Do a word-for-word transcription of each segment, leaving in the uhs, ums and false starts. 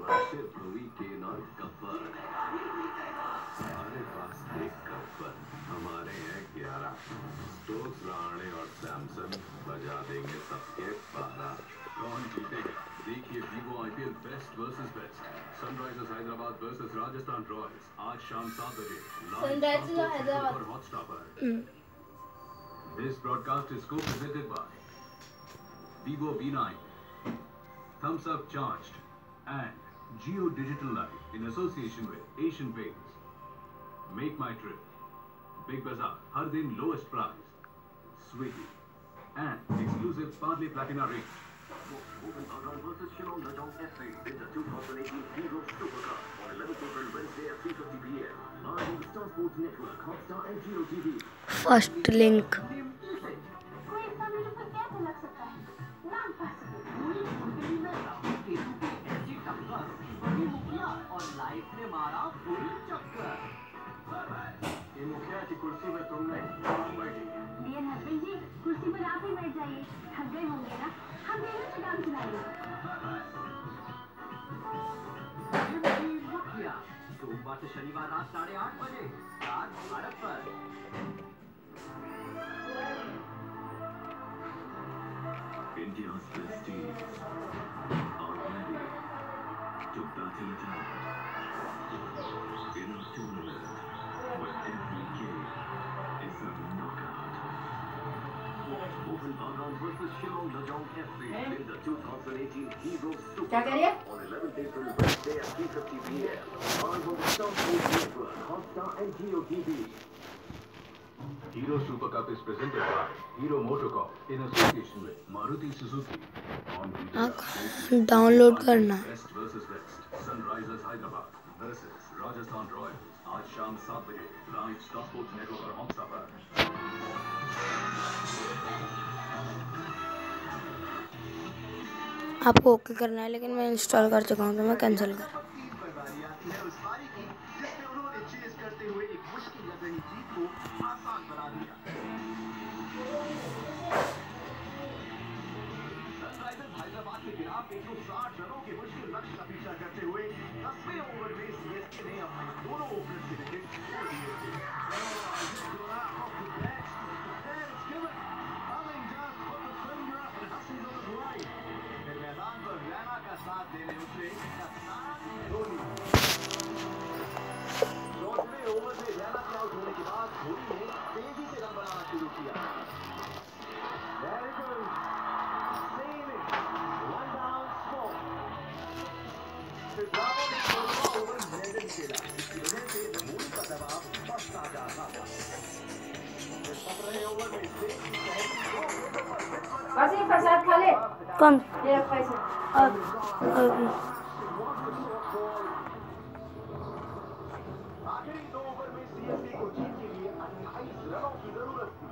Worship Louis केन और कपर। हमारे पास एक कपर, हमारे हैं ग्यारह। स्टोक्स, रहाणे और सैमसन बजा देंगे सबके बारह। कौन जीतेगा? देखिए Vivo IPL best versus best, Sunrisers Hyderabad versus Rajasthan Royals, आज शाम सात बजे सनराइजर्स हैदराबाद पर हॉटस्टार पर। This broadcast is co-presented by Vivo V nine, Thumbs Up Charged, and Geo Digital Life in association with Asian Paints. Make my trip. Big Bazaar, हर दिन lowest price. Swiggy and exclusive Parley Platina range. Open Argyle versus Shillong Lajong F C in the two thousand eighteen Hero Super Cup on eleventh April Wednesday at three fifty p m Live on the Star Sports Network, Hotstar and Geo T V. First link मुखिया की कुर्सी में तुमने बैठी dear husband जी, कुर्सी पर आप ही बैठ जाइए। थक गए होंगे ना, हम दोनों से काम चलाएंगे। मुखिया सोमवार से शनिवार रात साढ़े आठ बजे स्टार भारत पर। India's best teams are ready to battle it out in a tournament where every game is a knockout. Open Argyle versus Shillong Lajong F C in the two thousand eighteen Hero Super Cup on eleventh April Wednesday at three fifty p m Live on the Star Sports Network, Hotstar and Geo T V. Hero Super Cup is presented by Hero Motocorp in association with Maruti Suzuki. On download करना Best versus Best, Sunrisers Hyderabad versus Rajasthan Royals, आज शाम सात बजे live Star Sports network और Hotstar पर। आपको okay करना है, लेकिन मैं इंस्टॉल कर चुका हूँ तो मैं कैंसिल कर। हैदराबाद के खिलाफ एक सौ साठ रनों के मुश्किल लक्ष्य का पीछा करते हुए दसवें ओवर में सीएसके ने अपने दोनों ओपनर्स के विकेट खो दिए थे। मैदान पर रैना का साथ देने उतरे धोनी। चौदहवें ओवर में रैना के आउट होने के बाद धोनी ने तेजी से रन बनाना शुरू किया। प्रसाद खा ले। कौन? ये रख पैसे। अब अभी आखिरी दो ओवर में सीएसके को जीत के लिए अट्ठाईस रनों की जरूरत थी।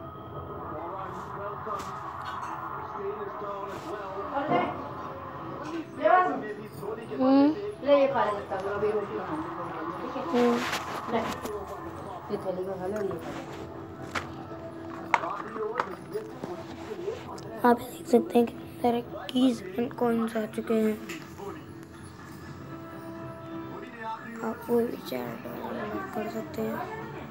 ले ये खा ले सकता हूँ, अभी रोटी खानी है। ले ये थैली में खा लो, ये खा लो। आप देख सकते हैं कितने सारे कीज एंड कॉइन्स आ चुके हैं। आप कोई भी चार डाउनलोड कर सकते हैं।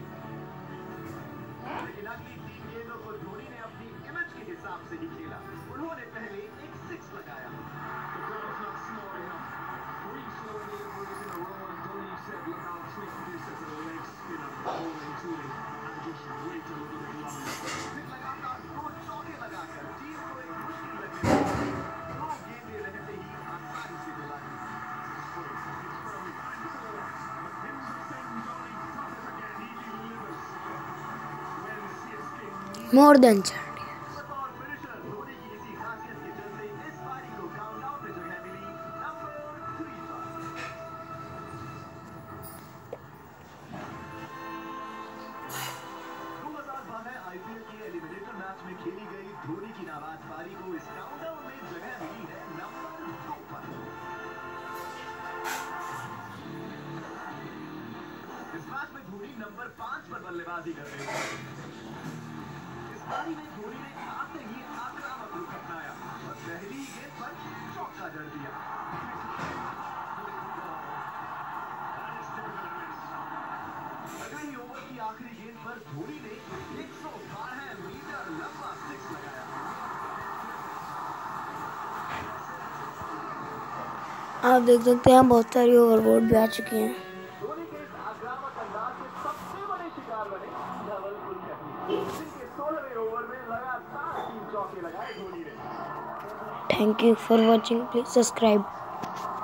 More than charity. आईपीएल के एलिमिनेटर मैच में खेली गई धोनी की नाबाद पारी को इस काउंटडाउन में जगह मिली है नंबर दो पर। इस मैच में धोनी नंबर पांच पर बल्लेबाजी कर रहे हैं। इस पारी में धोनी ने आते ही आक्रामक रुख अपनाया और पहली गेंद पर चौका जड़ दिया। धोनी ने एक सौ बारह मीटर लंबा सिक्स लगाया। आप देख सकते हैं बहुत सारी ओवरबोर्ड भी आ चुकी हैं। धोनी के इस आक्रामक अंदाज के सबसे बड़े शिकार बने धवल कुलकर्णी, जिनके सोलहवें ओवर में लगातार तीन चौके लगाए धोनी ने। Thank you for watching, please subscribe.